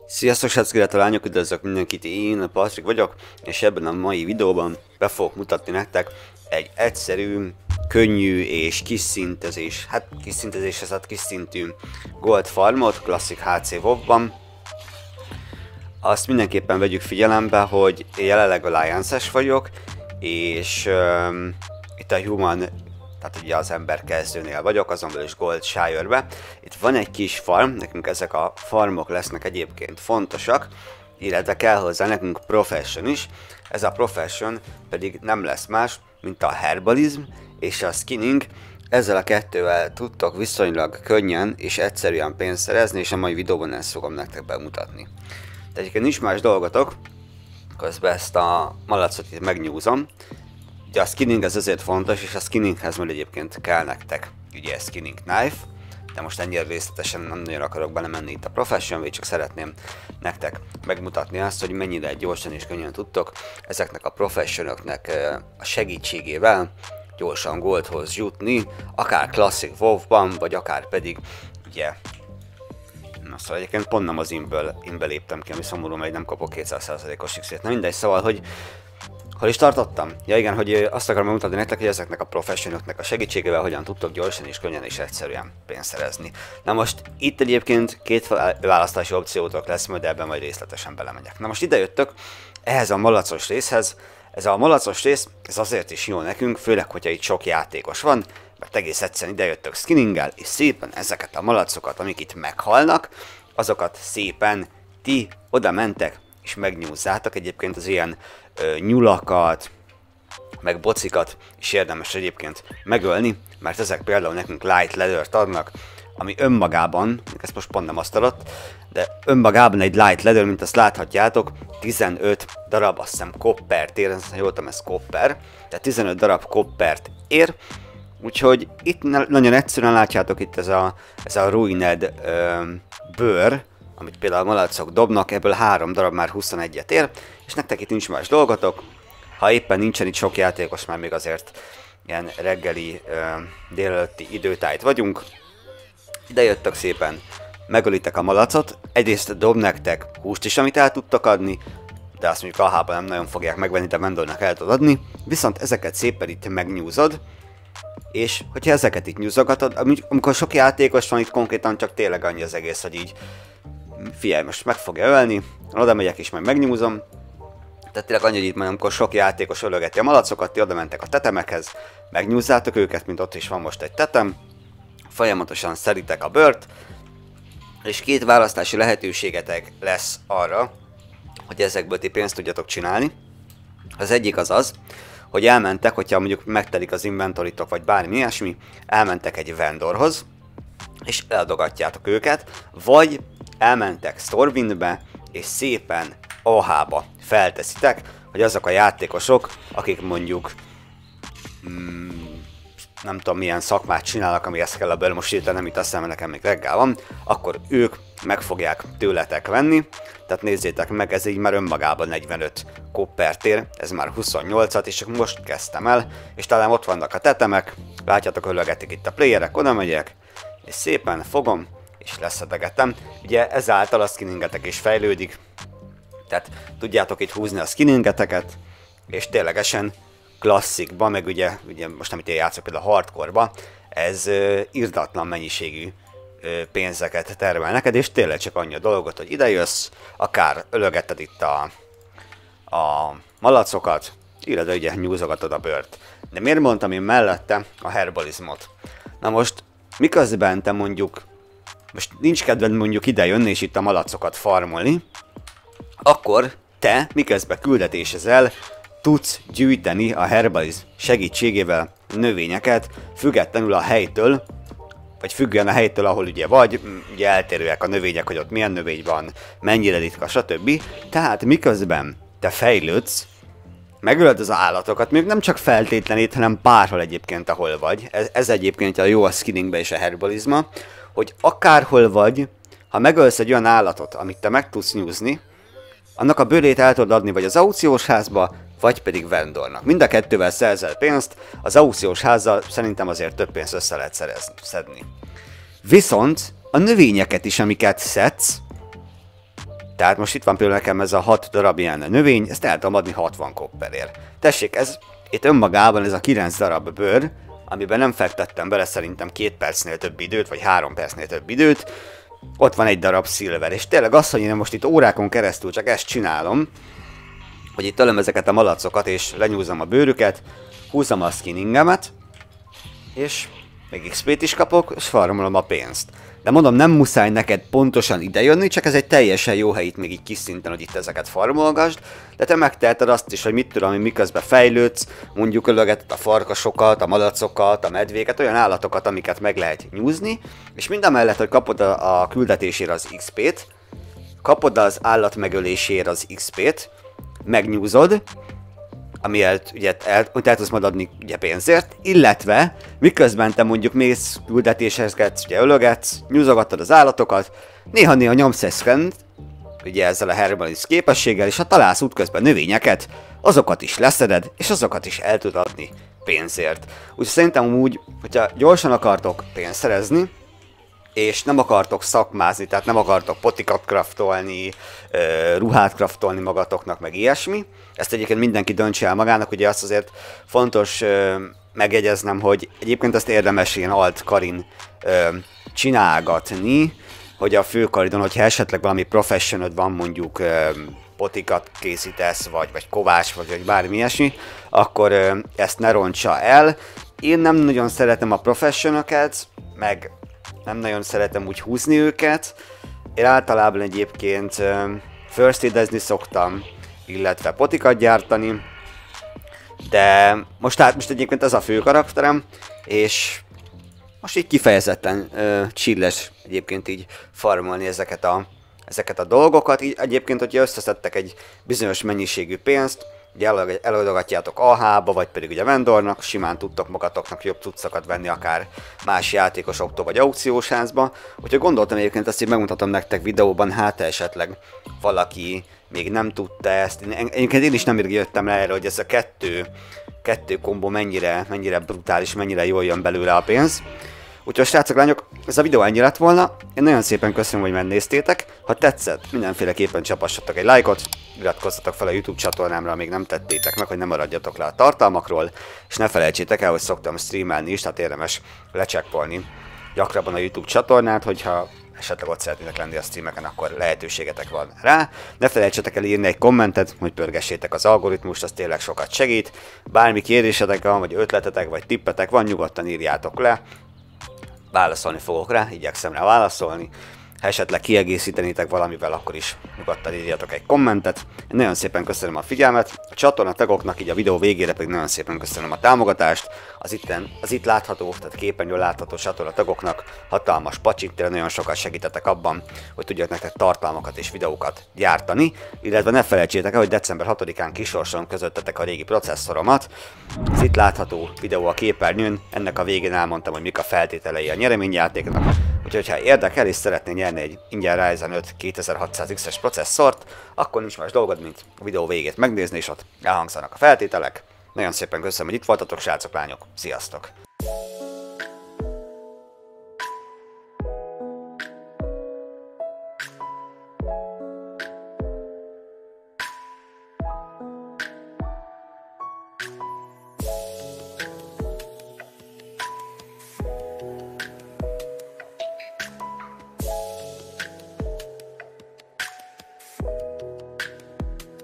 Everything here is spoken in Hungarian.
Sziasztok srácok, illetve lányok, üdvözlök mindenkit, én Patrik vagyok, és ebben a mai videóban be fogok mutatni nektek egy egyszerű, könnyű és kis szintezés, kis szintű gold farmot, klasszik HC WoW-ban. Azt mindenképpen vegyük figyelembe, hogy én jelenleg Alliance-es vagyok, és itt a Human, tehát ugye az ember kezdőnél vagyok, azon belül is Gold Shire-be. Itt van egy kis farm, nekünk ezek a farmok lesznek egyébként fontosak, illetve kell hozzá nekünk profession is. Ez a profession pedig nem lesz más, mint a herbalism és a skinning. Ezzel a kettővel tudtok viszonylag könnyen és egyszerűen pénzt szerezni, és a mai videóban ezt fogom nektek bemutatni. Tehát egyébként nincs más dolgotok, közben ezt a malacot itt megnyúzom. Ugye a skinning ez azért fontos, és a skinninghez majd egyébként kell nektek ugye skinning knife, de most ennyire részletesen nem nagyon akarok belemenni itt a profession, csak szeretném nektek megmutatni azt, hogy mennyire gyorsan és könnyen tudtok ezeknek a professionoknak a segítségével gyorsan goldhoz jutni, akár klasszik WoW-ban, vagy akár pedig ugye, na szóval egyébként pont nem az inbe léptem ki, ami szomorú, mert nem kapok 200%-os XP-t, na mindegy, szóval, hogy hol is tartottam? Ja igen, hogy azt akarom megmutatni nektek, hogy ezeknek a professionoknak a segítségével hogyan tudtok gyorsan és könnyen és egyszerűen pénzt szerezni. Na most itt egyébként két választási opciótok lesz, majd ebben majd részletesen belemegyek. Na most ide jöttök ehhez a malacos részhez. Ez a malacos rész, ez azért is jó nekünk, főleg, hogyha itt sok játékos van, mert egész egyszerűen ide jöttök skinninggel, és szépen ezeket a malacokat, amik itt meghalnak, azokat szépen ti oda mentek, és megnyúzzátok. Egyébként az ilyen nyulakat, meg bocikat is érdemes egyébként megölni, mert ezek például nekünk light leathert adnak, ami önmagában, ezt most pont nem azt adott, de önmagában egy light leather, mint azt láthatjátok, 15 darab, azt hiszem koppert ér, ha jól tudom, ez kopper, tehát 15 darab koppert ér, úgyhogy itt nagyon egyszerűen látjátok itt ez a ruined bőr, amit például a malacok dobnak, ebből 3 darab már 21-et ér, és nektek itt nincs más dolgotok. Ha éppen nincsen itt sok játékos, már még azért ilyen reggeli, délelőtti időtájt vagyunk. Ide jöttök szépen, megölitek a malacot, egyrészt dob nektek húst is, amit el tudtok adni, de azt mondjuk alhában nem nagyon fogják megvenni, de Vendornak el tudod adni, viszont ezeket szépen itt megnyúzod, és hogyha ezeket itt nyúzogatod, amikor sok játékos van, itt konkrétan csak tényleg annyi az egész, hogy így figyelj, most meg fogja ölni, oda megyek és majd megnyúzom. Tehát tényleg annyi, hogy itt majd amikor sok játékos ölögeti a malacokat, ti oda mentek a tetemekhez, megnyúzzátok őket, mint ott is van most egy tetem, folyamatosan szeditek a bőrt, és két választási lehetőségetek lesz arra, hogy ezekből ti pénzt tudjatok csinálni. Az egyik az az, hogy elmentek, hogyha mondjuk megtelik az inventoritok, vagy bármi ilyesmi, elmentek egy vendorhoz, és eladogatjátok őket, vagy elmentek Stormwindbe, és szépen AH-ba felteszitek, hogy azok a játékosok, akik mondjuk nem tudom milyen szakmát csinálnak, amihez kell a bőr, most hirtelen nem itt aztán, mert nekem még reggel van, akkor ők meg fogják tőletek venni, tehát nézzétek meg, ez így már önmagában 45 koppert ér, ez már 28-at, és csak most kezdtem el, és talán ott vannak a tetemek, látjátok, ölögetik itt a playerek, oda megyek, és szépen fogom, és leszedegetem. Ugye ezáltal a skinningetek is fejlődik, tehát tudjátok itt húzni a skinningeteket, és ténylegesen klasszikba, meg ugye most amit én játszok például a hardcore-ba, ez irdatlan mennyiségű pénzeket termel neked, és tényleg csak annyi a dolgot, hogy ide jössz, akár ölögeted itt a malacokat, illetve ugye nyúzogatod a bőrt. De miért mondtam én mellette a herbalizmot? Na most, miközben te mondjuk most nincs kedved mondjuk ide jönni és itt a malacokat farmolni, akkor te miközben küldetésezel tudsz gyűjteni a herbalizm segítségével növényeket, függetlenül a helytől, vagy függően a helytől, ahol ugye vagy, ugye eltérőek a növények, hogy ott milyen növény van, mennyire ritka, stb. Tehát miközben te fejlődsz, megölöd az állatokat, még nem csak feltétlenít, hanem bárhol egyébként, ahol vagy. Ez egyébként a jó a skinningbe és a herbalizma, hogy akárhol vagy, ha megölsz egy olyan állatot, amit te meg tudsz nyúzni, annak a bőrét el tudod adni vagy az aukciós házba, vagy pedig vendornak. Mind a kettővel szerzel pénzt, az aukciós házzal szerintem azért több pénzt össze lehet szedni. Viszont a növényeket is, amiket szedsz, Tehát most itt van például nekem ez a 6 darab ilyen növény, ezt el tudom adni 60 kopperért. Tessék, ez itt önmagában ez a 9 darab bőr, amiben nem fektettem bele szerintem 2 percnél több időt, vagy 3 percnél több időt, ott van egy darab szilver, és tényleg az, hogy én most itt órákon keresztül csak ezt csinálom, hogy itt ölöm ezeket a malacokat, és lenyúzom a bőrüket, húzom a skinningemet, és még XP-t is kapok, és farmolom a pénzt. De mondom, nem muszáj neked pontosan idejönni, csak ez egy teljesen jó hely itt még így kis szinten, hogy itt ezeket farmolgasd, de te megteheted azt is, hogy mit tudom, hogy miközben fejlődsz, mondjuk ölögeted a farkasokat, a malacokat, a medvéket, olyan állatokat, amiket meg lehet nyúzni, és mindamellett, hogy kapod a küldetésére az XP-t, kapod az állat megölésére az XP-t, megnyúzod, amiért ugye el tudsz majd adni ugye pénzért, illetve miközben te mondjuk mész küldetéseket, ugye ölögetsz, nyúzogatod az állatokat, néha-néha nyomsz egy szkent, ugye ezzel a herbalist képességgel, és ha találsz útközben növényeket, azokat is leszeded, és azokat is el tud adni pénzért. Úgyhogy szerintem úgy, hogyha gyorsan akartok pénzt szerezni, és nem akartok szakmázni, tehát nem akartok potikat craftolni, ruhát craftolni magatoknak, meg ilyesmi. Ezt egyébként mindenki döntse el magának, ugye azt azért fontos megjegyeznem, hogy egyébként ezt érdemes ilyen alt karin csinálgatni, hogy a főkaridon, hogyha esetleg valami professionod van, mondjuk potikat készítesz, vagy kovács, vagy bármi ilyesmi, akkor ezt ne rontsa el. Én nem nagyon szeretem a professionokat, meg nem nagyon szeretem úgy húzni őket. Én általában egyébként first aidezni szoktam, illetve potikat gyártani, de most egyébként ez a fő karakterem, és most így kifejezetten chilles egyébként így farmolni ezeket a dolgokat. Így egyébként, hogyha összeszedtek egy bizonyos mennyiségű pénzt, ugye eladogatjátok AH-ba, vagy pedig ugye vendornak, simán tudtok magatoknak jobb cuccokat venni akár más játékosoktól, vagy aukciósházba. Úgyhogy gondoltam egyébként ezt, hogy megmutatom nektek videóban, hát esetleg valaki még nem tudta ezt. Egyébként én is nem jöttem le erre, hogy ez a kettő kombó mennyire brutális, mennyire jól jön belőle a pénz. Úgyhogy srácok, lányok, ez a videó ennyi lett volna. Én nagyon szépen köszönöm, hogy megnéztétek. Ha tetszett, mindenféleképpen csapassatok egy lájkot, iratkozzatok fel a YouTube csatornámra, még nem tettétek meg, hogy ne maradjatok le a tartalmakról, és ne felejtsétek el, hogy szoktam streamelni is, tehát érdemes lecsekkolni gyakrabban a YouTube csatornát, hogyha esetleg ott szeretnétek lenni a streameken, akkor lehetőségetek van rá. Ne felejtsetek el írni egy kommentet, hogy pörgessétek az algoritmust, az tényleg sokat segít. Bármi kérdésetek van, vagy ötletetek, vagy tippetek van, nyugodtan írjátok le. Válaszolni fogok rá, igyekszem rá válaszolni. Ha esetleg kiegészítenétek valamivel, akkor is nyugodtan írjatok egy kommentet. Én nagyon szépen köszönöm a figyelmet, a csatorna tagoknak, így a videó végére pedig nagyon szépen köszönöm a támogatást. Az itt látható, tehát képernyőn látható csatorna tagoknak hatalmas pacsit, nagyon sokat segítettek abban, hogy tudjak nektek tartalmakat és videókat gyártani. Illetve ne felejtsétek el, hogy december 6-án kisorsolom közöttetek a régi processzoromat. Az itt látható videó a képernyőn, ennek a végén elmondtam, hogy mik a feltételei a nyereményjátéknak. Úgyhogy ha érdekel és szeretnél nyerni egy ingyen Ryzen 5 2600X-es processzort, akkor nincs más dolgod, mint a videó végét megnézni, és ott elhangzanak a feltételek. Nagyon szépen köszönöm, hogy itt voltatok, srácok, lányok, sziasztok!